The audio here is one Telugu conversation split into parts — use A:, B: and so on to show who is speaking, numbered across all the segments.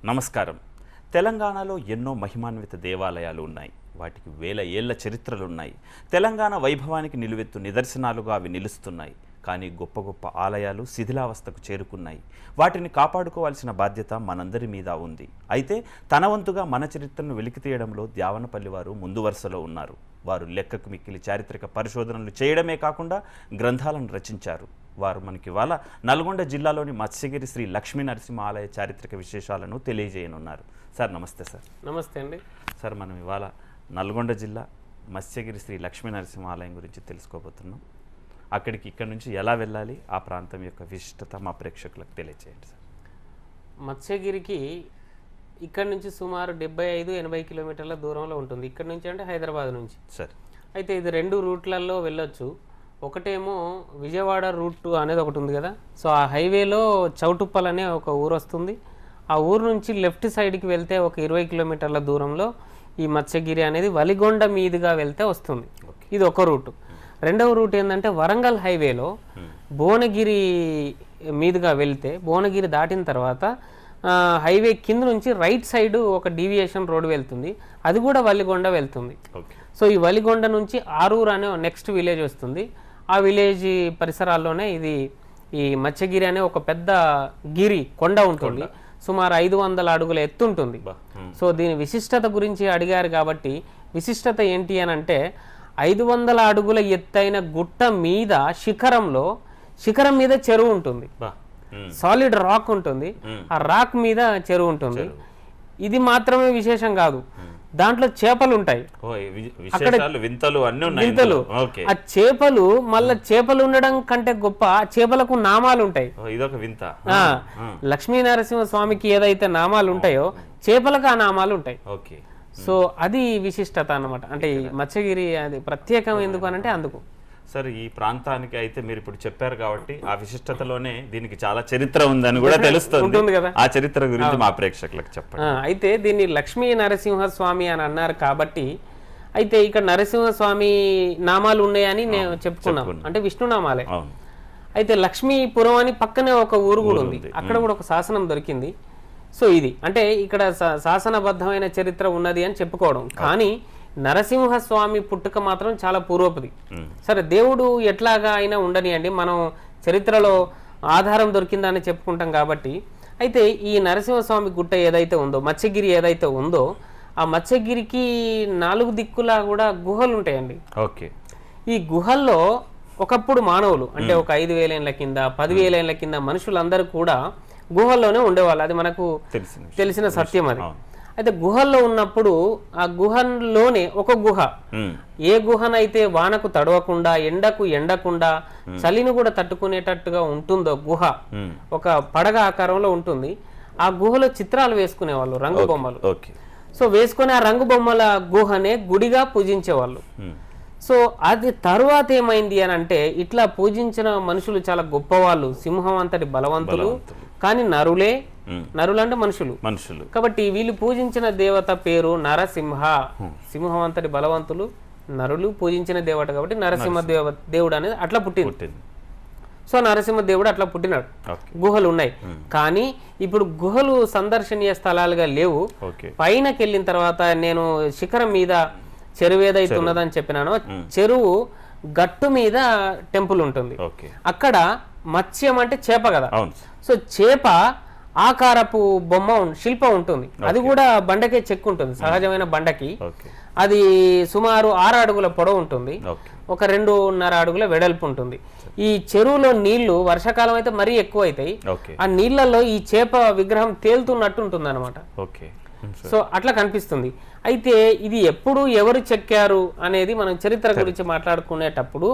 A: నమస్కారం. తెలంగాణలో ఎన్నో మహిమాన్విత దేవాలయాలు ఉన్నాయి. వాటికి వేల ఏళ్ల చరిత్రలు ఉన్నాయి. తెలంగాణ వైభవానికి నిలువెత్తు నిదర్శనాలుగా అవి నిలుస్తున్నాయి. కానీ గొప్ప గొప్ప ఆలయాలు శిథిలావస్థకు చేరుకున్నాయి. వాటిని కాపాడుకోవాల్సిన బాధ్యత మనందరి మీద ఉంది. అయితే తన వంతుగా మన చరిత్రను వెలికితీయడంలో ద్యావనపల్లి వారు ముందు వరుసలో ఉన్నారు. వారు లెక్కకు మిక్కిలి చారిత్రక పరిశోధనలు చేయడమే కాకుండా గ్రంథాలను రచించారు. వారు మనకి ఇవాళ నల్గొండ జిల్లాలోని మత్స్యగిరి శ్రీ లక్ష్మీ నరసింహాలయ చారిత్రక విశేషాలను తెలియజేయనున్నారు. సార్ నమస్తే. సార్
B: నమస్తే అండి.
A: సార్ మనం ఇవాళ నల్గొండ జిల్లా మత్స్యగిరి శ్రీ లక్ష్మీ నరసింహాలయం గురించి తెలుసుకోబోతున్నాం. ఇక్కడి నుంచి ఎలా వెళ్ళాలి, ఆ ప్రాంతం యొక్క విశిష్టత మా ప్రేక్షకులకు తెలియజేయండి సార్.
B: మత్స్యగిరికి ఇక్కడ నుంచి సుమారు 75-80 కిలోమీటర్ల దూరంలో ఉంటుంది. ఇక్కడ నుంచి అంటే హైదరాబాద్ నుంచి.
A: సార్
B: అయితే ఇది 2 రూట్లలో వెళ్ళొచ్చు. ఒకటేమో విజయవాడ రూట్ అనేది ఒకటి ఉంది కదా, సో ఆ హైవేలో చౌటుప్పల్ అనే ఒక ఊరు వస్తుంది. ఆ ఊరు నుంచి లెఫ్ట్ సైడ్కి వెళ్తే ఒక 20 కిలోమీటర్ల దూరంలో ఈ మత్స్యగిరి అనేది వలిగొండ మీదుగా వెళ్తే వస్తుంది. ఇది ఒక రూటు. రెండవ రూట్ ఏంటంటే వరంగల్ హైవేలో భువనగిరి మీదుగా వెళ్తే, భువనగిరి దాటిన తర్వాత హైవే కింద నుంచి రైట్ సైడ్ ఒక డీవియేషన్ రోడ్ వెళ్తుంది. అది కూడా వలిగొండ వెళ్తుంది. సో ఈ వలిగొండ నుంచి ఆరూరు అనే నెక్స్ట్ విలేజ్ వస్తుంది. ఆ విలేజ్ పరిసరాల్లోనే ఇది ఈ మత్స్యగిరి అనే ఒక పెద్ద గిరి కొండ ఉంటుంది. సుమారు 500 అడుగుల ఎత్తు ఉంటుంది. సో దీని విశిష్టత గురించి అడిగారు కాబట్టి విశిష్టత ఏంటి అని అంటే 500 అడుగుల ఎత్తైన గుట్ట మీద శిఖరం మీద చెరువు ఉంటుంది. సాలిడ్ రాక్ ఉంటుంది. ఆ రాక్ మీద చెరువు ఉంటుంది. ఇది మాత్రమే విశేషం కాదు, దాంట్లో చేపలు ఉంటాయి. అక్కడ వింతలు. ఆ చేపలు మళ్ళా చేపలు ఉండడం కంటే గొప్ప చేపలకు నామాలు ఉంటాయి. లక్ష్మీ నరసింహ స్వామికి ఏదైతే నామాలు ఉంటాయో చేపలకు ఆ నామాలు ఉంటాయి. సో అది విశిష్టత అన్నమాట. అంటే ఈ మత్స్యగిరి అది ప్రత్యేకం ఎందుకు అనంటే అందుకు.
A: సార్ ఈ ప్రాంతానికి అయితే మీరు ఇప్పుడు చెప్పారు కాబట్టి ఆ విశిష్టతలోనే దీనికి చాలా చరిత్ర ఉందని కూడా తెలుస్తుంది కదా. ఆ చరిత్ర గురించి మా ప్రేక్షకులకు చెప్పండి.
B: అయితే దీన్ని లక్ష్మీ నరసింహ స్వామి అని అన్నారు కాబట్టి, అయితే ఇక్కడ నరసింహస్వామి నామాలు ఉన్నాయని నేను చెప్పుకున్నాం, అంటే విష్ణు నామాలే. అయితే లక్ష్మీపురం అని పక్కనే ఒక ఊరు కూడా ఉంది, అక్కడ కూడా ఒక శాసనం దొరికింది. సో ఇది అంటే ఇక్కడ శాసనబద్ధమైన చరిత్ర ఉన్నది అని చెప్పుకోవడం. కానీ నరసింహస్వామి పుట్టుక మాత్రం చాలా పూర్వపుది. సరే, దేవుడు ఎట్లాగా అయినా ఉండనియండి, మనం చరిత్రలో ఆధారం దొరికిందని చెప్పుకుంటాం కాబట్టి. అయితే ఈ నరసింహస్వామి గుట్ట ఏదైతే ఉందో, మత్స్యగిరి ఏదైతే ఉందో, ఆ మత్స్యగిరికి 4 దిక్కులా కూడా గుహలు ఉంటాయండి. ఈ గుహల్లో ఒకప్పుడు మానవులు అంటే ఒక 5,000 ఏళ్ల కింద 10,000 ఏళ్ల కింద మనుషులందరూ కూడా గుహల్లోనే ఉండేవాళ్ళు. అది మనకు తెలిసిన సత్యం అది. అయితే గుహల్లో ఉన్నప్పుడు ఆ గుహలోనే ఒక గుహ, ఏ గుహనైతే వానకు తడవకుండా ఎండకు ఎండకుండా చలిని కూడా తట్టుకునేటట్టుగా ఉంటుందో గుహ ఒక పడగ ఆకారంలో ఉంటుంది. ఆ గుహలో చిత్రాలు వేసుకునేవాళ్ళు, రంగు బొమ్మలు. సో వేసుకుని ఆ రంగు బొమ్మల గుహనే గుడిగా పూజించేవాళ్ళు. సో అది తరువాత ఏమైంది అని అంటే, ఇట్లా పూజించిన మనుషులు చాలా గొప్పవాళ్ళు, సింహం అంతటి బలవంతులు, కానీ నరులు అంటే మనుషులు కాబట్టి వీళ్ళు పూజించిన దేవత పేరు నరసింహ. సింహం అంతటి బలవంతులు, నరులు పూజించిన దేవత కాబట్టి నరసింహ దేవుడు అనేది అట్లా పుట్టింది. సో నరసింహ దేవుడు అట్లా పుట్టినాడు. గుహలు ఉన్నాయి, కానీ ఇప్పుడు గుహలు సందర్శనీయ స్థలాలుగా లేవు. పైనకి వెళ్ళిన తర్వాత నేను శిఖరం మీద చెరువు ఏదైతే ఉన్నదని చెప్పినానో, చెరువు గట్టు మీద టెంపుల్ ఉంటుంది. అక్కడ మత్స్యం అంటే చేప కదా, సో చేప ఆకారపు బొమ్మ శిల్పం ఉంటుంది. అది కూడా బండకే చెక్కు ఉంటుంది, సహజమైన బండకి. అది సుమారు 6 అడుగుల పొడవు ఉంటుంది, ఒక 2.5 అడుగుల వెడల్పు ఉంటుంది. ఈ చెరువులో నీళ్లు వర్షాకాలం అయితే మరీ ఎక్కువ అవుతాయి. ఆ నీళ్లలో ఈ చేప విగ్రహం తేలుతున్నట్టు ఉంటుంది అనమాట. సో అట్లా కనిపిస్తుంది. అయితే ఇది ఎప్పుడు ఎవరు చెక్కారు అనేది మనం చరిత్ర గురించి మాట్లాడుకునేటప్పుడు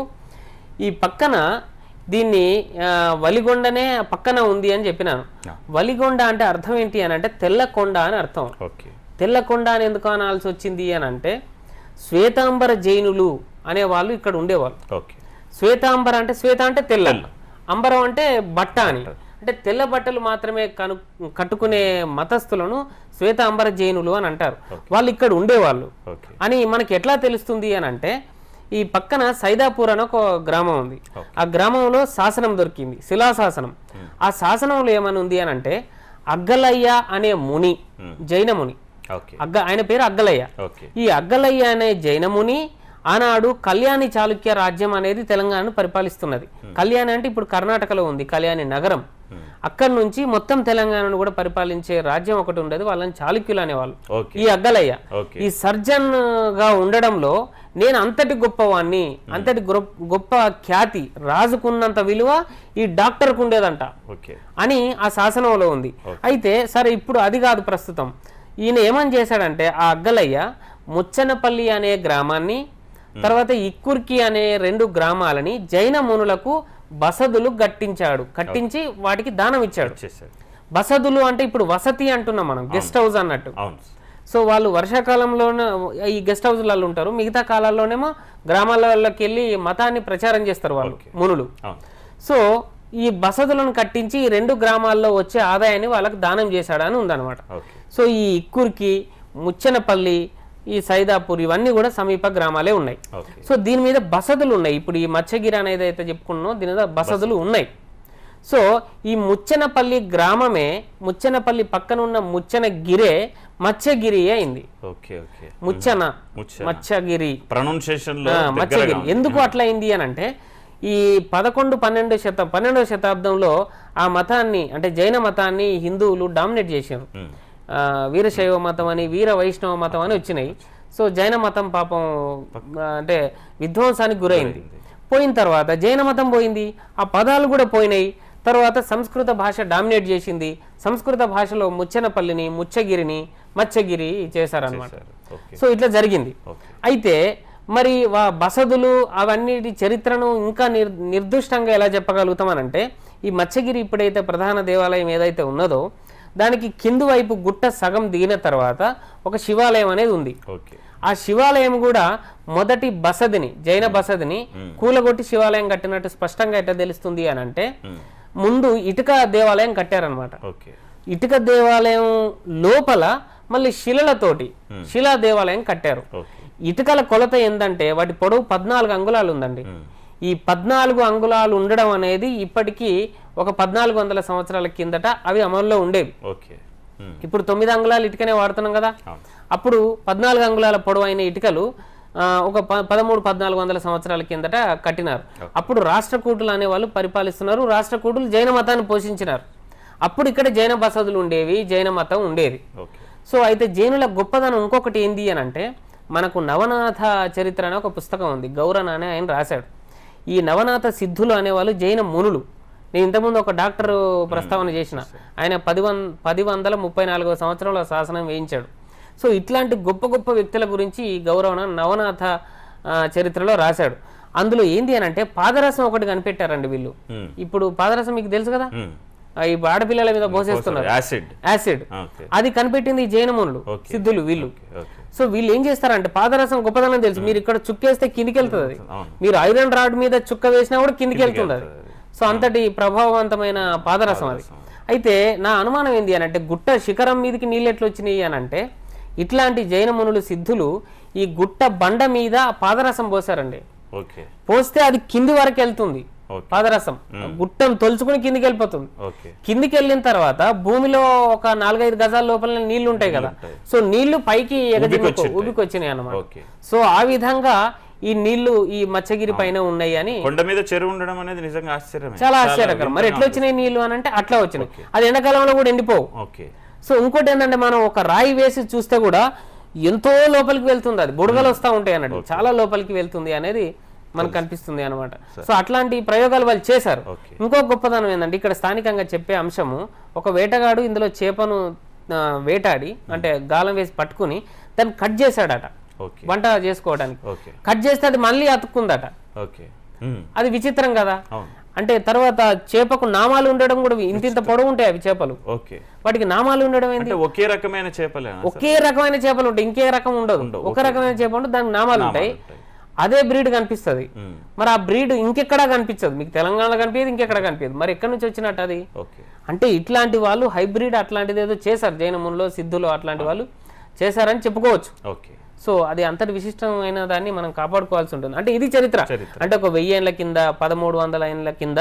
B: ఈ పక్కన దీన్ని వలిగొండనే పక్కన ఉంది అని చెప్పినాను. వలిగొండ అంటే అర్థం ఏంటి అని అంటే తెల్లకొండ అని అర్థం. తెల్లకొండ అని ఎందుకు అనాల్సి వచ్చింది అని అంటే, శ్వేతాంబర జైనులు అనే వాళ్ళు ఇక్కడ ఉండేవాళ్ళు. శ్వేతాంబర అంటే శ్వేత అంటే తెల్ల, అంబరం అంటే బట్ట అని, అంటే తెల్ల బట్టలు మాత్రమే కట్టుకునే మతస్థులను శ్వేతాంబర జైనులు అని అంటారు. వాళ్ళు ఇక్కడ ఉండేవాళ్ళు అని మనకి ఎట్లా తెలుస్తుంది అని అంటే, ఈ పక్కన సైదాపూర్ అని ఒక గ్రామం ఉంది. ఆ గ్రామంలో శాసనం దొరికింది, శిలాశాసనం. ఆ శాసనంలో ఏమని ఉంది అని అంటే, అగ్గలయ్య అనే ముని, జైన ముని, ఆయన పేరు అగ్గలయ్య. ఈ అగ్గలయ్య అనే జైన ముని ఆనాడు కళ్యాణి చాళుక్య రాజ్యం అనేది తెలంగాణను పరిపాలిస్తున్నది. కళ్యాణి అంటే ఇప్పుడు కర్ణాటకలో ఉంది కళ్యాణి నగరం. అక్కడి నుంచి మొత్తం తెలంగాణను కూడా పరిపాలించే రాజ్యం ఒకటి ఉండేది, వాళ్ళని చాళుక్యులు అనేవాళ్ళు. ఈ అగ్గలయ్య ఈ సర్జన్ గా ఉండడంలో నేను అంతటి గొప్పవాణ్ణి, అంతటి గొప్ప ఖ్యాతి, రాజుకున్నంత విలువ ఈ డాక్టర్కు ఉండేదంట అని ఆ శాసనంలో ఉంది. అయితే సరే ఇప్పుడు అది కాదు ప్రస్తుతం. ఈయన ఏమని చేశాడంటే ఆ అగ్గలయ్య ముచ్చనపల్లి అనే గ్రామాన్ని, తర్వాత ఇక్కుర్కి అనే 2 గ్రామాలని జైన మునులకు బసదులు కట్టించి వాటికి దానం ఇచ్చాడు. బసదులు అంటే ఇప్పుడు వసతి అంటున్నాం మనం, గెస్ట్ హౌస్ అన్నట్టు. సో వాళ్ళు వర్షాకాలంలోనే ఈ గెస్ట్ హౌస్లలో ఉంటారు, మిగతా కాలాల్లోనేమో గ్రామాలలోకి వెళ్ళి మతాన్ని ప్రచారం చేస్తారు వాళ్ళు మునులు. సో ఈ బసదులను కట్టించి ఈ 2 గ్రామాల్లో వచ్చే ఆదాయాన్ని వాళ్ళకి దానం చేశాడని ఉందన్నమాట. సో ఈ ఇక్కుర్కి, ముచ్చనపల్లి, ఈ సైదాపూర్ ఇవన్నీ కూడా సమీప గ్రామాలే ఉన్నాయి. సో దీని మీద బసదులు ఉన్నాయి. ఇప్పుడు ఈ మత్స్యగిరి అనేది అయితే చెప్పుకున్నాం, దీని మీద బసదులు ఉన్నాయి. సో ఈ ముచ్చనపల్లి గ్రామమే, ముచ్చనపల్లి పక్కన ఉన్న ముచ్చనగిరే మత్స్యగిరి అయింది. మత్స్యగిరి మత్స్యగిరి ఎందుకు అట్లా అయింది అని అంటే ఈ 11-12వ శతాబ్దంలో ఆ మతాన్ని అంటే జైన మతాన్ని హిందువులు డామినేట్ చేశారు. వీరశైవ మతం అని, వీర వైష్ణవ మతం అని వచ్చినాయి. సో జైన మతం పాపం అంటే విధ్వంసానికి గురైంది. పోయిన తర్వాత జైన మతం పోయింది, ఆ పదాలు కూడా పోయినాయి. తర్వాత సంస్కృత భాష డామినేట్ చేసింది. సంస్కృత భాషలో ముచ్చనపల్లిని, ముచ్చగిరిని మత్స్యగిరి చేశారనమాట. సో ఇట్లా జరిగింది. అయితే మరి బసదులు అవన్నిటి చరిత్రను ఇంకా నిర్దిష్టంగా ఎలా చెప్పగలుగుతామనంటే ఈ మత్స్యగిరి ఇప్పుడైతే ప్రధాన దేవాలయం ఏదైతే ఉన్నదో దానికి కింది వైపు గుట్ట సగం దిగిన తర్వాత ఒక శివాలయం అనేది ఉంది. ఆ శివాలయం కూడా మొదటి బసదిని, జైన బసదిని కూలగొట్టి శివాలయం కట్టినట్టు స్పష్టంగా ఎట్లా తెలుస్తుంది అని అంటే ముందు ఇటుక దేవాలయం కట్టారనమాట. ఇటుక దేవాలయం లోపల మళ్ళీ శిలలతోటి శిలా దేవాలయం కట్టారు. ఇటుకల కొలత ఏంటంటే వాటి పొడవు 14 అంగుళాలు ఉందండి. ఈ 14 అంగుళాలు ఉండడం అనేది ఇప్పటికీ ఒక 1400 సంవత్సరాల కిందట అవి అమల్లో ఉండేవి. ఇప్పుడు 9 అంగుళాలు ఇటుకనే వాడుతున్నాం కదా, అప్పుడు 14 అంగుళాల పొడవు అయిన ఇటుకలు ఒక 1300-1400 సంవత్సరాల కిందట కట్టినారు. అప్పుడు రాష్ట్రకూటులు అనే వాళ్ళు పరిపాలిస్తున్నారు. రాష్ట్రకూటులు జైన మతాన్ని పోషించినారు. అప్పుడు ఇక్కడ జైన బసదులు ఉండేవి, జైన మతం ఉండేది. సో అయితే జైనుల గొప్పదనం ఇంకొకటి ఏంది అని అంటే మనకు నవనాథ చరిత్ర అనే ఒక పుస్తకం ఉంది, గౌరన్ అనే ఆయన రాశాడు. ఈ నవనాథ సిద్ధులు అనేవాళ్ళు జైన మునులు. నేను ఇంతకుముందు ఒక డాక్టర్ ప్రస్తావన చేసిన, ఆయన 1034వ సంవత్సరంలో శాసనం వేయించాడు. సో ఇట్లాంటి గొప్ప గొప్ప వ్యక్తుల గురించి ఈ నవనాథ చరిత్రలో రాశాడు. అందులో ఏంది అని అంటే పాదరసం ఒకటి కనిపెట్టారండి వీళ్ళు. ఇప్పుడు పాదరసం మీకు తెలుసు కదా, ఈ ఆడపిల్లల మీద పోసేస్తున్నారు యాసిడ్, అది కనిపెట్టింది జైన మునులు, సిద్ధులు వీళ్ళు. సో వీళ్ళు ఏం చేస్తారంటే పాదరసం గొప్పదనం తెలుసు, మీరు ఇక్కడ చుక్కేస్తే కిందికి వెళ్తుంది అది, మీరు ఐరన్ రాడ్ మీద చుక్క వేసినా కూడా కిందికి వెళ్తుంది అది. సో అంతటి ప్రభావవంతమైన పాదరసం అది. అయితే నా అనుమానం ఏంది అని అంటే గుట్ట శిఖరం మీదకి నీళ్ళు ఎట్లా వచ్చినాయి అని అంటే ఇట్లాంటి జైన మునులు సిద్ధులు ఈ గుట్ట బండ మీద పాదరసం పోసారండి. పోస్తే అది కింది వరకు వెళ్తుంది పాదరసం, గుట్టను తొలుచుకుని కిందికి వెళ్ళిపోతుంది. కిందికి వెళ్ళిన తర్వాత భూమిలో ఒక 4-5 గజాల లోపల నీళ్లు ఉంటాయి కదా, సో నీళ్లు పైకి ఉబికొచ్చినాయి అన్నమాట. సో ఆ విధంగా ఈ నీళ్లు ఈ మత్స్యగిరి పైన ఉన్నాయి అని,
A: కొండ మీద చెరువు ఉండడం అనేది నిజంగా ఆశ్చర్యం,
B: చాలా ఆశ్చర్యకరం. మరి ఎట్లా వచ్చినాయి నీళ్లు అని అంటే అట్లా వచ్చినాయి, అది ఎండాకాలంలో కూడా ఎండిపోవు. సో ఇంకోటి ఏంటంటే మనం ఒక రాయి వేసి చూస్తే కూడా ఎంతో లోపలికి వెళ్తుంది, అది బుడగలు వస్తూ ఉంటాయి అన్నట్టు, చాలా లోపలికి వెళ్తుంది అనేది మనకు కనిపిస్తుంది అనమాట. సో అట్లాంటి ప్రయోగాలు వాళ్ళు చేశారు. ఇంకో గొప్పదనం ఏంటంటే ఇక్కడ స్థానికంగా చెప్పే అంశము, ఒక వేటగాడు ఇందులో చేపను వేటాడి అంటే గాలం వేసి పట్టుకుని దాన్ని కట్ చేశాడట వంట చేసుకోవడానికి. కట్ చేస్తే అది మళ్ళీ అతుక్కుందట. అది విచిత్రం కదా. అంటే తర్వాత చేపకు నామాలు ఉండడం కూడా, ఇంత పొడవు ఉంటాయి అవి చేపలు, వాటికి నామాలు ఉండడం ఏంటి,
A: ఒకే రకమైన చేపలు,
B: ఒకే రకమైన చేపలు ఉంటాయి, ఇంకే రకం ఉండదు. ఒక రకమైన చేప ఉంటే దానికి నామాలు ఉంటాయి, అదే బ్రీడ్ కనిపిస్తుంది. మరి ఆ బ్రీడ్ ఇంకెక్కడా కనిపించదు, మీకు తెలంగాణలో కనిపించదు, ఇంకెక్కడ కనిపించదు. మరి ఎక్కడి నుంచి వచ్చినట్టు అది అంటే ఇట్లాంటి వాళ్ళు హైబ్రిడ్ అట్లాంటిది ఏదో చేశారు, జైన మునులు సిద్ధులు అట్లాంటి వాళ్ళు చేశారని చెప్పుకోవచ్చు. సో అది అంతటి విశిష్టమైన దాన్ని మనం కాపాడుకోవాల్సి ఉంటుంది. అంటే ఇది చరిత్ర. అంటే ఒక 1000 ఏళ్ల కింద 1300 ఏళ్ల కింద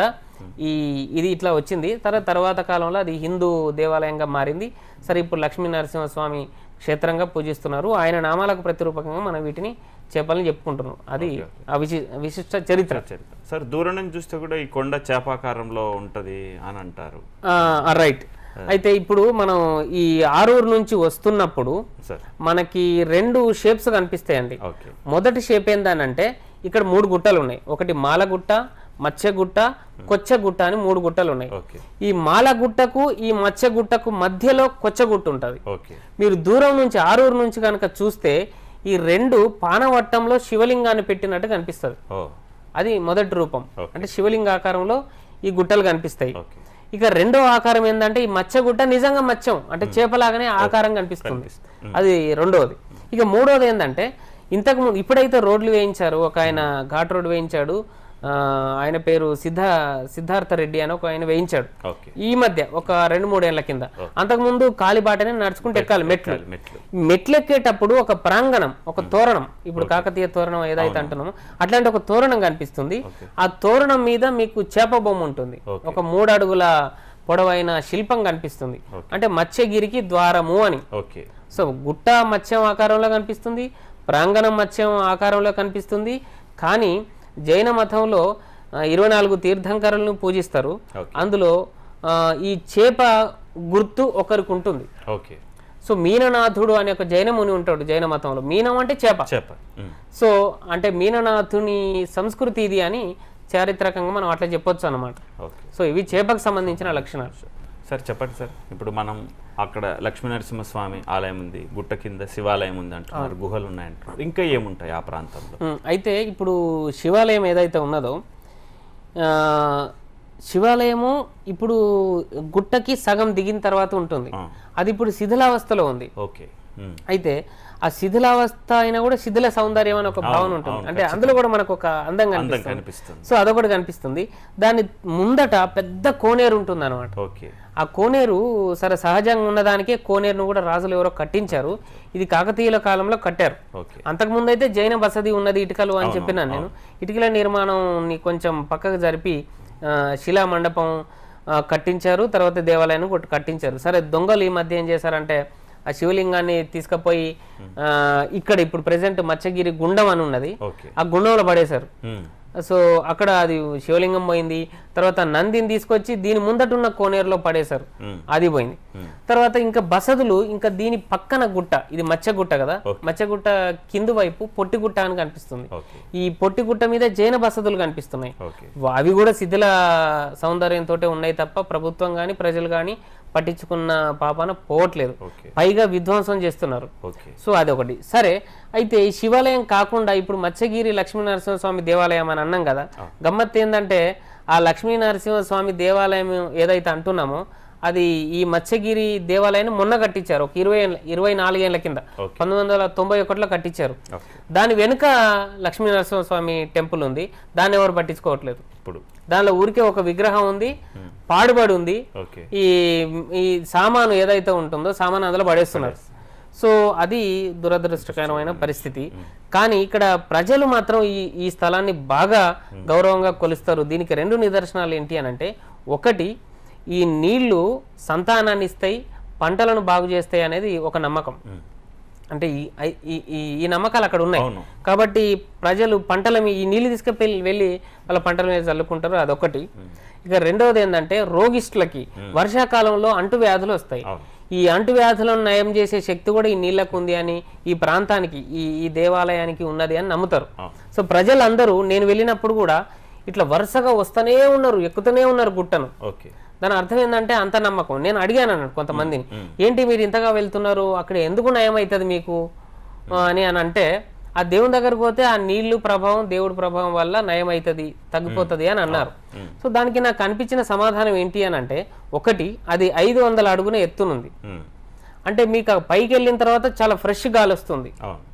B: ఇది ఇట్లా వచ్చింది. తర్వాత కాలంలో అది హిందూ దేవాలయంగా మారింది. సరే ఇప్పుడు లక్ష్మీ నరసింహస్వామి క్షేత్రంగా పూజిస్తున్నారు. ఆయన నామాలకు ప్రతిరూపకంగా మనం వీటిని చేపలని చెప్పుకుంటున్నాం. అది విశిష్ట చరిత్ర.
A: సార్ దూరం నుంచి చూస్తే కూడా ఈ కొండ చేపాకారంలో ఉంటది అని అంటారు.
B: రైట్. అయితే ఇప్పుడు మనం ఈ ఆరూరు నుంచి వస్తున్నప్పుడు మనకి 2 షేప్స్ కనిపిస్తాయండి. మొదటి షేప్ ఏందనంటే ఇక్కడ 3 గుట్టలు ఉన్నాయి. ఒకటి మాలగుట్ట, మత్స్యగుట్ట, కొచ్చగుట్ట అని 3 గుట్టలు ఉన్నాయి. ఈ మాలగుట్టకు ఈ మత్స్యగుట్టకు మధ్యలో కొచ్చగుట్ట ఉంటుంది. మీరు దూరం నుంచి ఆరూరు నుంచి కనుక చూస్తే ఈ 2 పానవట్టంలో శివలింగాన్ని పెట్టినట్టు కనిపిస్తుంది. అది మొదటి రూపం. అంటే శివలింగ ఆకారంలో ఈ గుట్టలు కనిపిస్తాయి. ఇక రెండో ఆకారం ఏంటంటే ఈ మత్స్యగుట్ట నిజంగా మత్స్యం అంటే చేపలాగానే ఆకారం కనిపిస్తుంది. అది రెండోది. ఇక మూడోది ఏంటంటే ఇంతకుముందు ఇప్పుడైతే రోడ్లు వేయించారు, ఒక ఆయన ఘాట్ రోడ్ వేయించాడు, ఆయన పేరు సిద్ధార్థ రెడ్డి అని ఒక ఆయన వేయించాడు ఈ మధ్య ఒక 2-3 ఏళ్ల కింద. అంతకుముందు కాలిబాటనే నడుచుకుంటూ ఎక్కాలి మెట్లు ఎక్కేటప్పుడు ఒక ప్రాంగణం, ఒక తోరణం, ఇప్పుడు కాకతీయ తోరణం ఏదైతే అంటున్నామో అట్లాంటి ఒక తోరణం కనిపిస్తుంది. ఆ తోరణం మీద మీకు చేప బొమ్మ ఉంటుంది. ఒక 3 అడుగుల పొడవైన శిల్పం కనిపిస్తుంది. అంటే మత్స్యగిరికి ద్వారము అని. సో గుట్ట మత్స్యం ఆకారంలో కనిపిస్తుంది, ప్రాంగణం మత్స్యం ఆకారంలో కనిపిస్తుంది. కానీ జైన మతంలో 24 తీర్థంకరులను పూజిస్తారు. అందులో ఈ చేప గుర్తు ఒకరికి ఉంటుంది. సో మీననాథుడు అనే ఒక జైన ముని ఉంటాడు జైన మతంలో. మీనం అంటే చేప. సో అంటే మీననాథుని సంస్కృతి ఇది అని చారిత్రకంగా మనం అట్లా చెప్పొచ్చు అన్నమాట. సో ఇవి చేపకు సంబంధించిన లక్షణాలు.
A: సార్ చెప్పండి సార్, ఇప్పుడు మనం అక్కడ లక్ష్మీనరసింహస్వామి ఆలయం ఉంది, గుట్ట కింద శివాలయం ఉంది అంటున్నారు, గుహలు ఉన్నాయంటున్నారు, ఇంకా ఏముంటాయి ఆ ప్రాంతంలో?
B: అయితే ఇప్పుడు శివాలయం ఏదైతే ఉన్నదో శివాలయము ఇప్పుడు గుట్టకి సగం దిగిన తర్వాత ఉంటుంది. అది ఇప్పుడు శిథిలావస్థలో ఉంది. అయితే ఆ శిథిలావస్థ అయినా కూడా శిథిల సౌందర్యం అని ఒక భావన ఉంటుంది. అంటే అందులో కూడా మనకు ఒక అందం కనిపిస్తుంది. సో అదొకటి కనిపిస్తుంది. దాని ముందట పెద్ద కోనేరు ఉంటుంది అనమాట. ఆ కోనేరు సరే సహజంగా ఉన్నదానికే కోనేరును కూడా రాజులు ఎవరో కట్టించారు. ఇది కాకతీయుల కాలంలో కట్టారు. అంతకుముందు అయితే జైన బసది ఉన్నది ఇటుకలు అని చెప్పినాను నేను. ఇటుకల నిర్మాణం కొంచెం పక్కకు జరిపి శిలా మండపం కట్టించారు, తర్వాత దేవాలయాన్ని కట్టించారు. సరే దొంగలు ఈ మధ్య ఏం చేశారంటే ఆ శివలింగాన్ని తీసుకుపోయి ఇక్కడ ఇప్పుడు ప్రెసెంట్ మత్స్యగిరి గుండం అని ఉన్నది, ఆ గుండంలో పడేశారు. సో అక్కడ అది శివలింగం పోయింది. తర్వాత నందిని తీసుకొచ్చి దీని ముందటున్న కోనేరులో పడేశారు, అది పోయింది. తర్వాత ఇంకా బసదులు ఇంకా దీని పక్కన గుట్ట, ఇది మత్స్యగుట్ట కదా, మత్స్యగుట్ట కింది వైపు పొట్టిగుట్ట అని కనిపిస్తుంది. ఈ పొట్టిగుట్ట మీద జైన బసదులు కనిపిస్తున్నాయి. అవి కూడా శిథిల సౌందర్యంతో ఉన్నాయి తప్ప ప్రభుత్వం గాని ప్రజలు గాని పట్టించుకున్న పాపాన పోవట్లేదు, పైగా విధ్వంసం చేస్తున్నారు. సో అదొకటి. సరే అయితే ఈ శివాలయం కాకుండా ఇప్పుడు మత్స్యగిరి లక్ష్మీనరసింహస్వామి దేవాలయం అని అన్నాం కదా. గమ్మత్తు ఏంటంటే ఆ లక్ష్మీనరసింహస్వామి దేవాలయం ఏదైతే అంటున్నామో అది ఈ మత్స్యగిరి దేవాలయాన్ని మొన్న కట్టించారు, ఒక 24 ఏళ్ల కింద 1991లో కట్టించారు. దాని వెనుక లక్ష్మీనరసింహస్వామి టెంపుల్ ఉంది, దాన్ని ఎవరు పట్టించుకోవట్లేదు. ఇప్పుడు దానిలో ఊరికే ఒక విగ్రహం ఉంది, పాడుబడి ఉంది. ఈ సామాను ఏదైతే ఉంటుందో సామాను అందులో పడేస్తున్నారు. సో అది దురదృష్టకరమైన పరిస్థితి. కానీ ఇక్కడ ప్రజలు మాత్రం ఈ స్థలాన్ని బాగా గౌరవంగా కొలుస్తారు. దీనికి 2 నిదర్శనాలు ఏంటి అని అంటే, ఒకటి ఈ నీళ్లు సంతానాన్ని ఇస్తాయి, పంటలను బాగు చేస్తాయి అనేది ఒక నమ్మకం. అంటే ఈ నమ్మకాలు అక్కడ ఉన్నాయి కాబట్టి ప్రజలు పంటల ఈ నీళ్లు వెళ్ళి వాళ్ళ పంటల మీద చల్లుకుంటారు, అదొకటి. ఇక రెండవది ఏంటంటే రోగిష్టులకి వర్షాకాలంలో అంటువ్యాధులు వస్తాయి. ఈ అంటువ్యాధులను నయం చేసే శక్తి కూడా ఈ నీళ్లకు ఉంది అని, ఈ ప్రాంతానికి ఈ దేవాలయానికి ఉన్నది అని నమ్ముతారు. సో ప్రజలందరూ నేను వెళ్ళినప్పుడు కూడా ఇట్లా వరుసగా వస్తూనే ఉన్నారు, ఎక్కుతూనే ఉన్నారు గుట్టను. దాని అర్థం ఏంటంటే అంత నమ్మకం. నేను అడిగాను అన్నాడు కొంతమందిని, ఏంటి మీరు ఇంతగా వెళ్తున్నారు, అక్కడ ఎందుకు నయం అవుతుంది మీకు అని అంటే, ఆ దేవుని దగ్గరకు పోతే ఆ నీళ్లు ప్రభావం దేవుడి ప్రభావం వల్ల నయం అవుతుంది, తగ్గిపోతుంది అని అన్నారు. సో దానికి నాకు అనిపించిన సమాధానం ఏంటి అని అంటే, ఒకటి అది 500 అడుగున ఎత్తునుంది. అంటే మీకు పైకి వెళ్ళిన తర్వాత చాలా ఫ్రెష్ గాలి వస్తుంది,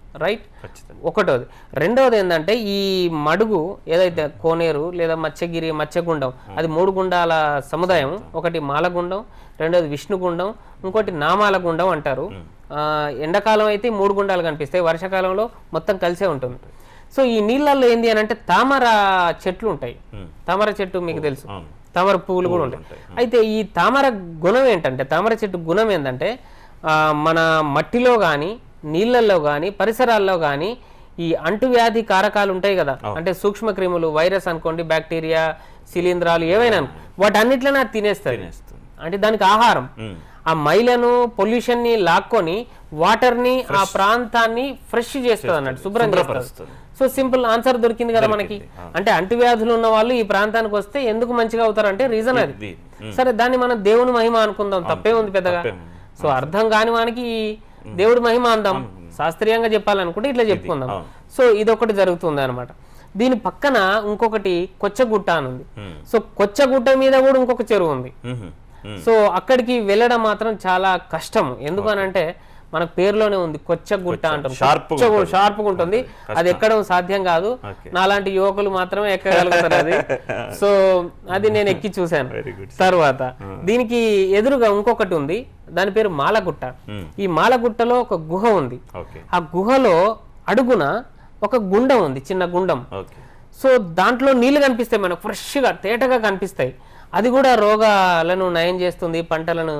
B: రైట్, ఒకటోది. రెండవది ఏంటంటే ఈ మడుగు ఏదైతే కోనేరు లేదా మత్స్యగిరి మత్స్యగుండం అది 3 గుండాల సముదాయం. ఒకటి మాలగుండం, రెండోది విష్ణుగుండం, ఇంకోటి నామాలగుండం అంటారు. ఎండాకాలం అయితే 3 గుండాలు కనిపిస్తాయి, వర్షాకాలంలో మొత్తం కలిసే ఉంటుంది. సో ఈ నీళ్ళల్లో ఏంది అని అంటే తామర చెట్లు ఉంటాయి. తామర చెట్టు మీకు తెలుసు, తామర పువ్వులు కూడా ఉంటాయి. అయితే ఈ తామర గుణం ఏంటంటే, తామర చెట్టు గుణం ఏంటంటే మన మట్టిలో కానీ నీళ్ళల్లో కానీ పరిసరాల్లో కానీ ఈ అంటువ్యాధి కారకాలు ఉంటాయి కదా, అంటే సూక్ష్మ క్రిములు, వైరస్ అనుకోండి, బ్యాక్టీరియా, శిలీంధ్రాలు ఏవైనా వాటన్నిట్లనే అది తినేస్తుంది. అంటే దానికి ఆహారం. ఆ మైలను పొల్యూషన్ ని లాక్కొని వాటర్ ని ఆ ప్రాంతాన్ని ఫ్రెష్ చేస్తుంది అన్నట్టు, శుభ్రం చేస్తుంది. సో సింపుల్ ఆన్సర్ దొరికింది కదా మనకి. అంటే అంటువ్యాధులు ఉన్న వాళ్ళు ఈ ప్రాంతానికి వస్తే ఎందుకు మంచిగా అవుతారంటే రీజన్ అది. సరే, దాన్ని మనం దేవుని మహిమ అనుకుందాం, తప్పే ఉంది పెద్దగా. సో అర్థం కాని వానికి దేవుడి మహిమ అందాం, శాస్త్రీయంగా చెప్పాలనుకుంటే ఇట్లా చెప్పుకుందాం. సో ఇదొకటి జరుగుతుంది అనమాట. దీని పక్కన ఇంకొకటి కొచ్చగుట్ట అని ఉంది. సో కొచ్చగుట్ట మీద కూడా ఇంకొక చెరువు ఉంది. సో అక్కడికి వెళ్ళడం మాత్రం చాలా కష్టం. ఎందుకనంటే మనకు పేరులోనే ఉంది కొచ్చగుట్ట అంటాం, షార్ప్గా ఉంటుంది. అది ఎక్కడం సాధ్యం కాదు, నాలాంటి యువకులు మాత్రమే ఎక్కగలుగుతారు అది. సో అది నేను ఎక్కి చూశాను. తర్వాత దీనికి ఎదురుగా ఇంకొకటి ఉంది, దాని పేరు మాలగుట్ట. ఈ మాలగుట్టలో ఒక గుహ ఉంది. ఆ గుహలో అడుగున ఒక గుండం ఉంది, చిన్న గుండం. సో దాంట్లో నీళ్లు కనిపిస్తాయి మనకు, ఫ్రెష్గా తేటగా కనిపిస్తాయి. అది కూడా రోగాలను నయం చేస్తుంది, పంటలను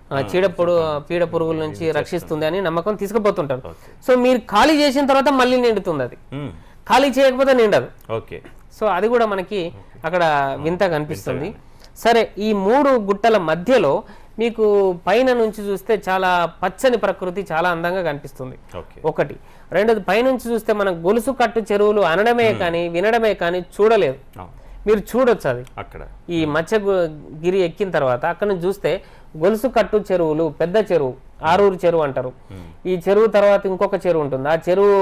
B: పీడ పురుగుల నుంచి రక్షిస్తుంది అని నమ్మకం తీసుకుపోతుంటారు. సో మీరు ఖాళీ చేసిన తర్వాత మళ్ళీ నిండుతుంది, అది ఖాళీ చేయకపోతే నిండదు. సో అది కూడా మనకి అక్కడ వింత కనిపిస్తుంది. సరే, ఈ 3 గుట్టల మధ్యలో మీకు పైన నుంచి చూస్తే చాలా పచ్చని ప్రకృతి చాలా అందంగా కనిపిస్తుంది. ఒకటి. రెండోది, పైనుంచి చూస్తే మనం గొలుసు కట్టు చెరువులు అనడమే కానీ వినడమే కానీ చూడలేదు. మీరు చూడొచ్చు అది అక్కడ. ఈ మత్స్యగిరి ఎక్కిన తర్వాత అక్కడ నుంచి చూస్తే గొలుసు కట్టు చెరువులు, పెద్ద చెరువు, ఆరూరు చెరువు అంటారు. ఈ చెరువు తర్వాత ఇంకొక చెరువు ఉంటుంది. ఆ చెరువు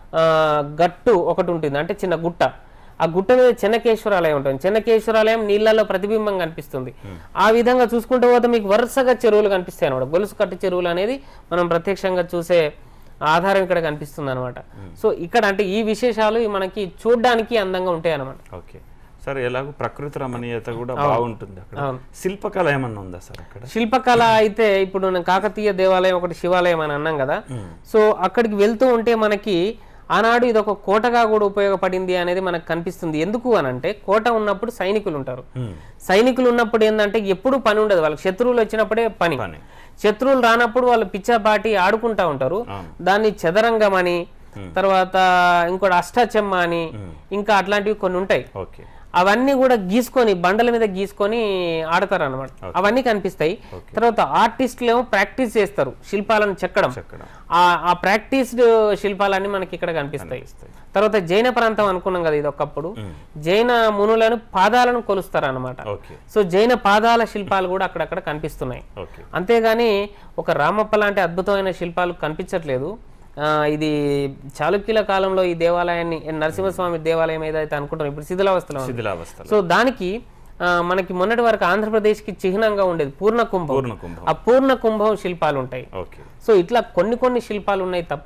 B: గట్టు ఒకటి ఉంటుంది, అంటే చిన్న గుట్ట. ఆ గుట్ట మీద చెన్నకేశ్వరాలయం ఉంటుంది. చెన్నకేశ్వరాలయం నీళ్లలో ప్రతిబింబం కనిపిస్తుంది. ఆ విధంగా చూసుకుంటూ పోతే మీకు వరుసగా చెరువులు కనిపిస్తాయి అనమాట. గొలుసు కట్టు చెరువులు అనేది మనం ప్రత్యక్షంగా చూసే ఆధారం ఇక్కడ కనిపిస్తుంది అనమాట. సో ఇక్కడ అంటే ఈ విశేషాలు మనకి చూడడానికి అందంగా ఉంటాయి అనమాట.
A: ఓకే సార్, ఎలాగో ప్రకృతి రమణీయత కూడా బాగుంటుంది అక్కడ. శిల్పకళ ఏమన్నా ఉందా సార్ అక్కడ?
B: శిల్పకళ అయితే ఇప్పుడు కాకతీయ దేవాలయం ఒకటి శివాలయం అని అన్నాం కదా. సో అక్కడికి వెళ్తూ ఉంటే మనకి ఆనాడు ఇది ఒక కోటగా కూడా ఉపయోగపడింది అనేది మనకు కనిపిస్తుంది. ఎందుకు అని అంటే కోట ఉన్నప్పుడు సైనికులు ఉంటారు. సైనికులు ఉన్నప్పుడు ఏంటంటే ఎప్పుడు పని ఉండదు వాళ్ళకి, శత్రువులు వచ్చినప్పుడే పని. శత్రువులు రానప్పుడు వాళ్ళు పిచ్చాపాటి ఆడుకుంటా ఉంటారు. దాన్ని చదరంగం అని, తర్వాత ఇంకోటి అష్టాచెమ్మ అని, ఇంకా అట్లాంటివి కొన్ని ఉంటాయి. అవన్నీ కూడా గీసుకొని బండల మీద గీసుకొని ఆడతారు అనమాట. అవన్నీ కనిపిస్తాయి. తర్వాత ఆర్టిస్టులు ఏమో ప్రాక్టీస్ చేస్తారు శిల్పాలను చెక్కడం. ఆ ప్రాక్టీస్డ్ శిల్పాలన్నీ మనకి ఇక్కడ కనిపిస్తాయి. తర్వాత జైన ప్రాంతం అనుకున్నాం కదా ఇది ఒకప్పుడు. జైన మునులను పాదాలను కొలుస్తారు అనమాట. సో జైన పాదాల శిల్పాలు కూడా అక్కడక్కడ కనిపిస్తున్నాయి. అంతేగాని ఒక రామప్ప లాంటి అద్భుతమైన శిల్పాలు కనిపించట్లేదు. ఇది చాళుక్యుల కాలంలో ఈ దేవాలయాన్ని, నరసింహస్వామి దేవాలయం ఏదైతే అనుకుంటాం ఇప్పుడు శిథిలావస్థలో. సో దానికి మనకి మొన్నటి వరకు ఆంధ్రప్రదేశ్ కి చిహ్నంగా ఉండేది పూర్ణకుంభం. ఆ పూర్ణకుంభం శిల్పాలు ఉంటాయి. సో ఇట్లా కొన్ని శిల్పాలు ఉన్నాయి తప్ప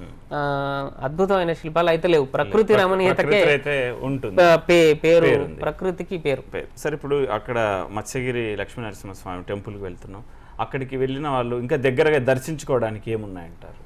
B: అద్భుతమైన శిల్పాలు అయితే లేవు. ప్రకృతి రమణీయతకే పేరు, ప్రకృతికి పేరు.
A: సరే, ఇప్పుడు అక్కడ మత్స్యగిరి లక్ష్మీనరసింహస్వామి టెంపుల్కి వెళ్తున్నాం. అక్కడికి వెళ్ళిన వాళ్ళు ఇంకా దగ్గరగా దర్శించుకోవడానికి ఏమున్నాయంటారు?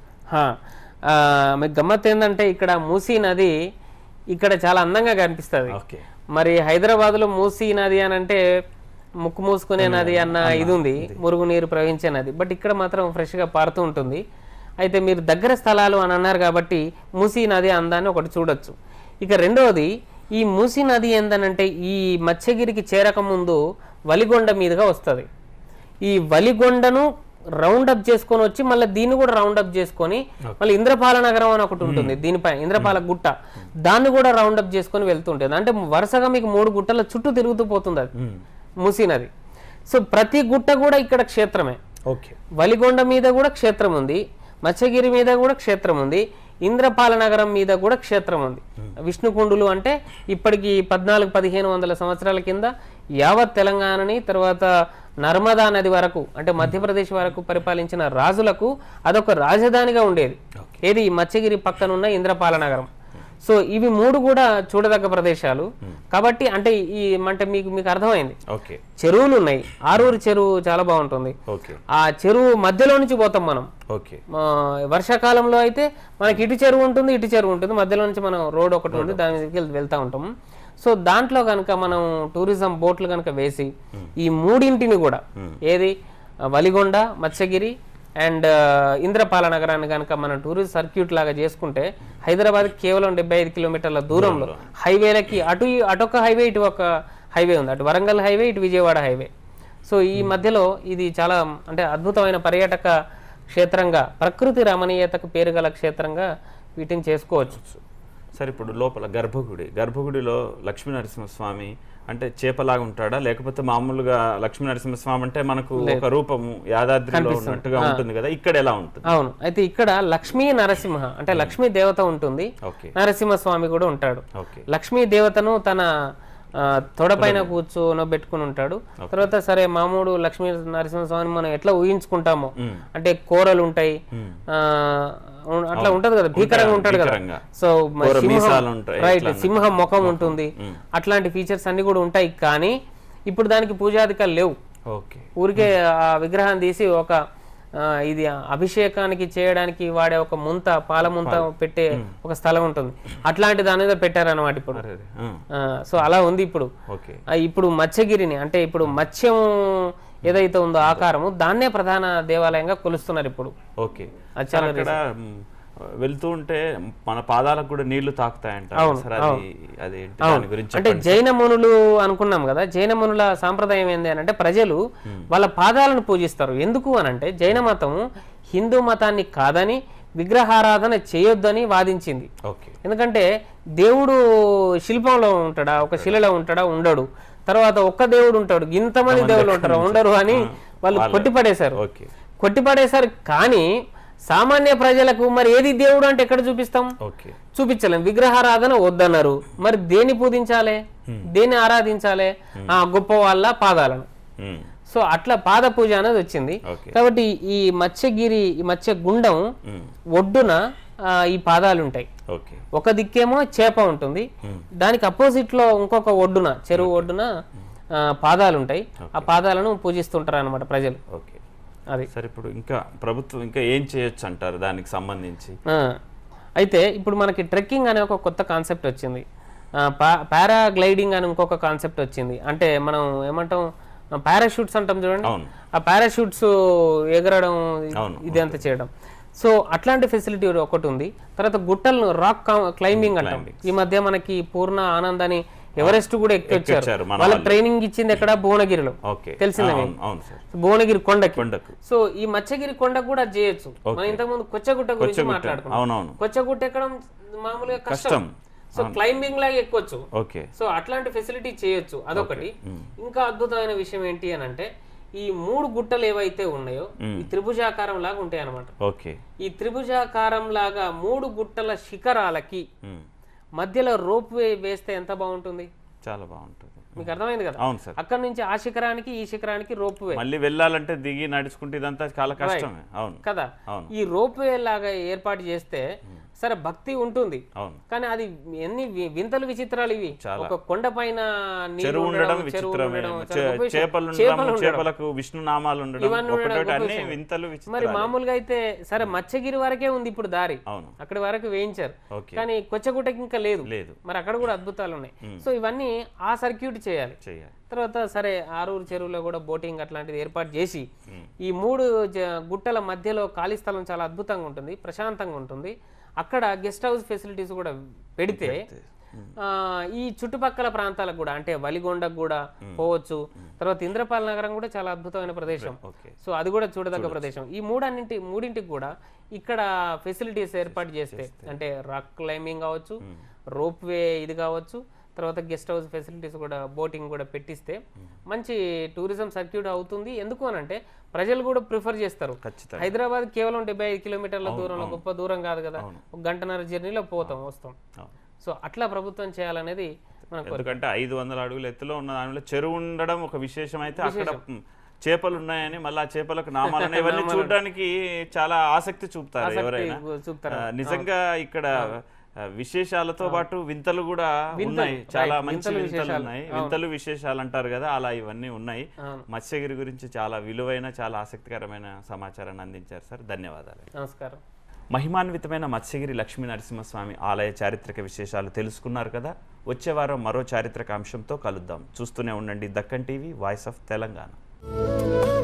B: మీకు గమ్మత్ ఏంటంటే ఇక్కడ మూసీ నది ఇక్కడ చాలా అందంగా కనిపిస్తుంది. మరి హైదరాబాద్లో మూసీ నది అని అంటే ముక్కు మూసుకునే నది అన్న ఇది ఉంది, మురుగునీరు ప్రవహించే నది. బట్ ఇక్కడ మాత్రం ఫ్రెష్గా పారుతూ ఉంటుంది. అయితే మీరు దగ్గర స్థలాలు అని అన్నారు కాబట్టి మూసీ నది అందాన్ని ఒకటి చూడొచ్చు. ఇక రెండవది, ఈ మూసీ నది ఏందనంటే ఈ మత్స్యగిరికి చేరక ముందు వలిగొండ మీదుగా వస్తుంది. ఈ వలిగొండను రౌండప్ చేసుకొని వచ్చి మళ్ళీ దీన్ని కూడా రౌండప్ చేసుకొని మళ్ళీ ఇంద్రపాల నగరం అని ఒకటి ఉంటుంది, దీనిపై ఇంద్రపాల గుట్ట, దాన్ని కూడా రౌండప్ చేసుకొని వెళ్తుంటుంది. అంటే వరుసగా మీకు 3 గుట్టల చుట్టూ తిరుగుతూ పోతుంది అది మూసీ నది. సో ప్రతి గుట్ట కూడా ఇక్కడ క్షేత్రమే. వలిగొండ మీద కూడా క్షేత్రం ఉంది, మత్స్యగిరి మీద కూడా క్షేత్రం ఉంది, ఇంద్రపాల నగరం మీద కూడా క్షేత్రం ఉంది. విష్ణుకుండులు అంటే ఇప్పటికి 1400-1500 సంవత్సరాల కింద యావత్ తెలంగాణని, తర్వాత నర్మదా నది వరకు అంటే మధ్యప్రదేశ్ వరకు పరిపాలించిన రాజులకు అదొక రాజధానిగా ఉండేది. ఏది మత్స్యగిరి పక్కనున్న ఇంద్రపాల నగరం. సో ఇవి 3 కూడా చూడదగ్గ ప్రదేశాలు కాబట్టి అంటే అంటే మీకు అర్థమైంది. చెరువులు ఉన్నాయి. ఆరూరు చెరువు చాలా బాగుంటుంది. ఆ చెరువు మధ్యలో నుంచి పోతాం మనం. వర్షాకాలంలో అయితే మనకి ఇటు చెరువు ఉంటుంది, ఇటు చెరువు ఉంటుంది, మధ్యలో నుంచి మనం రోడ్ ఒకటి ఉంది, దాని మీదకి వెళ్తా ఉంటాం. సో దాంట్లో కనుక మనం టూరిజం బోట్లు కనుక వేసి ఈ 3ంటిని కూడా ఏది వలిగొండ, మత్స్యగిరి అండ్ ఇంద్రపాల నగరాన్ని కనుక మనం టూరిస్ట్ సర్క్యూట్ లాగా చేసుకుంటే హైదరాబాద్ కేవలం 75 కిలోమీటర్ల దూరంలో హైవేలకి అటొక హైవే, ఇటు ఒక హైవే ఉంది, అటు వరంగల్ హైవే, ఇటు విజయవాడ హైవే. సో ఈ మధ్యలో ఇది చాలా అంటే అద్భుతమైన పర్యాటక క్షేత్రంగా, ప్రకృతి రమణీయతకు పేరు గల క్షేత్రంగా వీటిని చేసుకోవచ్చు.
A: సరే, ఇప్పుడు లోపల గర్భగుడిలో లక్ష్మీనరసింహస్వామి అంటే చేపలాగా ఉంటాడా, లేకపోతే మామూలుగా లక్ష్మీనరసింహస్వామి అంటే మనకు ఒక రూపము యాదాద్రిలో ఉన్నట్టుగా ఉంటుంది కదా, ఇక్కడ ఎలా ఉంటుంది?
B: అవును, అయితే ఇక్కడ లక్ష్మీ నరసింహ అంటే లక్ష్మీ దేవత ఉంటుంది, నరసింహస్వామి కూడా ఉంటాడు. లక్ష్మీ దేవతను తన తొడపైన కూర్చోబెట్టుకుని ఉంటాడు. తర్వాత సరే మామూలు లక్ష్మీ నరసింహస్వామిని మనం ఎట్లా ఊహించుకుంటామో అంటే కూరలు ఉంటాయి, అట్లా ఉంటది కదా, భీకరంగా ఉంటాడు కదా. సో సింహం ముఖం ఉంటుంది, అట్లాంటి ఫీచర్స్ అన్ని కూడా ఉంటాయి. కానీ ఇప్పుడు దానికి పూజాధికాలు లేవు. ఊరికే ఆ విగ్రహాన్ని తీసి ఒక ఇది అభిషేకానికి చేయడానికి వాడే ఒక పాల ముంత పెట్టే ఒక స్థలం ఉంటుంది, అట్లాంటి దాని మీద పెట్టారన్నమాట ఇప్పుడు. సో అలా ఉంది ఇప్పుడు. ఇప్పుడు మత్స్యగిరిని అంటే ఇప్పుడు మత్స్యం ఏదైతే ఉందో ఆకారము దాన్నే ప్రధాన దేవాలయంగా కొలుస్తున్నారు ఇప్పుడు.
A: వెళ్తూ ఉంటే మన పాదాలకు కూడా నీళ్లు తాకుతాయంట.
B: అంటే జైన మునులు అనుకున్నాం కదా, జైన మునుల సాంప్రదాయం ఏంది అని అంటే ప్రజలు వాళ్ళ పాదాలను పూజిస్తారు. ఎందుకు అని అంటే జైన మతం హిందూ మతాన్ని కాదని విగ్రహారాధన చేయొద్దని వాదించింది. ఎందుకంటే దేవుడు శిల్పంలో ఉంటాడా, ఒక శిలలో ఉంటాడా, ఉండడు. తర్వాత ఒక్క దేవుడు ఉంటాడు, ఇంతమంది దేవుళ్ళు ఉంటారు, ఉండరు అని వాళ్ళు కొట్టిపడేశారు. కానీ సామాన్య ప్రజలకు మరి ఏది దేవుడు అంటే ఎక్కడ చూపిస్తాం? చూపించలేం. విగ్రహారాధన వద్దన్నారు, మరి దేన్ని పూజించాలి, దేన్ని ఆరాధించాలి? గొప్ప వాళ్ళ పాదాలను. సో అట్లా పాద పూజ అనేది వచ్చింది. కాబట్టి ఈ మత్స్యగిరి, ఈ మత్స్యగుండం ఒడ్డున ఈ పాదాలు ఉంటాయి. ఒక దిక్కేమో చేప ఉంటుంది, దానికి అపోజిట్ లో ఇంకొక ఒడ్డున, చెరువు ఒడ్డున పాదాలు ఉంటాయి. ఆ పాదాలను పూజిస్తుంటారు అన్నమాట ప్రజలు.
A: అది సరే, ఇప్పుడు ఇంకా ప్రభుత్వం ఇంకా ఏం చేయొచ్చు అంటారు దానికి సంబంధించి?
B: అయితే ఇప్పుడు మనకి ట్రెక్కింగ్ అనే ఒక కొత్త కాన్సెప్ట్ వచ్చింది, పారాగ్లైడింగ్ అని ఇంకొక కాన్సెప్ట్ వచ్చింది. అంటే మనం ఏమంటాం, పారాషూట్స్ అంటాం చూడండి, ఆ పారాషూట్స్ ఎగరడం, ఇది అంతా చేయడం. సో అట్లాంటి ఫెసిలిటీ ఒకటి ఉంది. తర్వాత గుట్టలను రాక్ క్లైంబింగ్ అంటాం. ఈ మధ్య మనకి పూర్ణ ఆనందాన్ని ఎవరెస్ట్ కూడా ఎక్కొచ్చారు. వాళ్ళ ట్రైనింగ్ ఇచ్చింది ఎక్కడ? భువనగిరిలో, తెలిసిందే భువనగిరి కొండకి. సో ఈ మత్స్యగిరి కొండకు కూడా చేయొచ్చు. మనం ఇంతకుముందు కొచ్చగుట్ట గురించి మాట్లాడుకున్నాం. కొచ్చగుట్ట ఎక్కడం మామూలుగా కష్టం, సో క్లైంబింగ్ లాగా ఎక్కొచ్చు. సో అట్లాంటి ఫెసిలిటీ చేయొచ్చు, అదొకటి. ఇంకా అద్భుతమైన విషయం ఏంటి అని అంటే ఈ 3 గుట్టలు ఏవైతే ఉన్నాయో ఈ త్రిభుజాకారం లాగా ఉంటాయి అన్నమాట. ఈ త్రిభుజాకారం లాగా 3 గుట్టల శిఖరాలకి మధ్యలో రోప్ వే వేస్తే ఎంత బాగుంటుంది?
A: చాలా బాగుంటుంది.
B: మీకు అర్థమైంది కదా?
A: అవును సార్.
B: అక్కడ నుంచి ఆ శిఖరానికి ఈ శిఖరానికి రోప్ వే,
A: మళ్ళీ వెళ్ళాలంటే దిగి నడుచుకుంటే ఇదంతా చాలా కష్టమే. అవును
B: కదా. ఈ రోప్ వే లాగా ఏర్పాటు చేస్తే సరే భక్తి ఉంటుంది, కానీ అది ఎన్ని వింతలు విచిత్రాలు ఇవి. ఒక కొండ పైన మరి మామూలుగా అయితే సరే మత్స్యగిరి వరకే ఉంది ఇప్పుడు దారి, అక్కడి వరకు వేయించారు, కానీ కొచ్చగుట్టకి ఇంకా లేదు. మరి అక్కడ కూడా అద్భుతాలు ఉన్నాయి. సో ఇవన్నీ ఆ సర్క్యూట్ చేయాలి. తర్వాత సరే ఆరూరు చెరువులో కూడా బోటింగ్ అట్లాంటిది ఏర్పాటు చేసి ఈ 3 గుట్టల మధ్యలో ఖాళీ స్థలం చాలా అద్భుతంగా ఉంటుంది, ప్రశాంతంగా ఉంటుంది. అక్కడ గెస్ట్ హౌస్ ఫెసిలిటీస్ కూడా పెడితే ఈ చుట్టుపక్కల ప్రాంతాలకు కూడా అంటే వలిగొండకు కూడా పోవచ్చు. తర్వాత ఇంద్రపాల నగరం కూడా చాలా అద్భుతమైన ప్రదేశం, సో అది కూడా చూడదగ్గ ప్రదేశం. ఈ మూడింటికి కూడా ఇక్కడ ఫెసిలిటీస్ ఏర్పాటు చేస్తే అంటే రాక్ క్లైంబింగ్ కావచ్చు, రోప్ వే ఇది కావచ్చు, తర్వాత గెస్ట్ హౌస్ ఫెసిలిటీస్ కూడా, బోటింగ్ కూడా పెట్టిస్తే మంచి టూరిజం సర్క్యూట్ అవుతుంది. ఎందుకు అని అంటే ప్రజలు కూడా ప్రిఫర్ చేస్తారు. హైదరాబాద్ కేవలం 75 కిలోమీటర్ల దూరంలో, గొప్ప దూరం కాదు కదా, 1 గంటన్నర జర్నీలో పోతాం వస్తాం. సో అట్లా ప్రభుత్వం చేయాలనేది మనకు.
A: ఎందుకంటే 500 అడుగుల ఎత్తులో ఉన్న దానిలో చెరువు ఉండడం ఒక విశేషం. అయితే అక్కడ చేపలు ఉన్నాయని మళ్ళీ ఆ చేపలకు నామాలను ఇవన్నీ చూడడానికి చాలా ఆసక్తి చూపుతారు ఎవరైనా. నిజంగా ఇక్కడ విశేషాలతో పాటు వింతలు కూడా ఉన్నాయి, చాలా మంచి వింతలు ఉన్నాయి. వింతలు విశేషాలు అంటారు కదా, అలా ఇవన్నీ ఉన్నాయి. మత్స్యగిరి గురించి చాలా విలువైన చాలా ఆసక్తికరమైన సమాచారాన్ని అందించారు సార్, ధన్యవాదాలు.
B: నమస్కారం.
A: మహిమాన్వితమైన మత్స్యగిరి లక్ష్మీ నరసింహస్వామి ఆలయ చారిత్రక విశేషాలు తెలుసుకున్నారు కదా. వచ్చే వారం మరో చారిత్రక అంశంతో కలుద్దాం. చూస్తూనే ఉండండి Deccan TV, voice of Telangana.